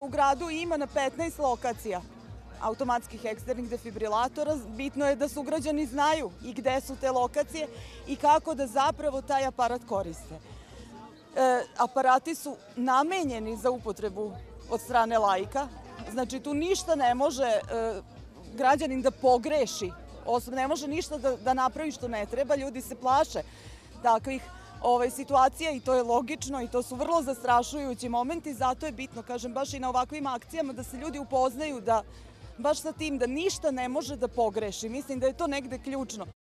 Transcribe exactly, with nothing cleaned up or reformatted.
U gradu ima na petnaest lokacija automatskih eksternih defibrilatora. Bitno je da sugrađani znaju i gde su te lokacije i kako da zapravo taj aparat koriste. E, aparati su namenjeni za upotrebu od strane laika, znači tu ništa ne može e, građanin da pogreši, ne može ništa da, da napravi što ne treba, ljudi se plaše takvih ovaj, situacija i to je logično i to su vrlo zastrašujući momenti, zato je bitno, kažem, baš i na ovakvim akcijama da se ljudi upoznaju da baš sa tim da ništa ne može da pogreši. Mislim da je to negde ključno.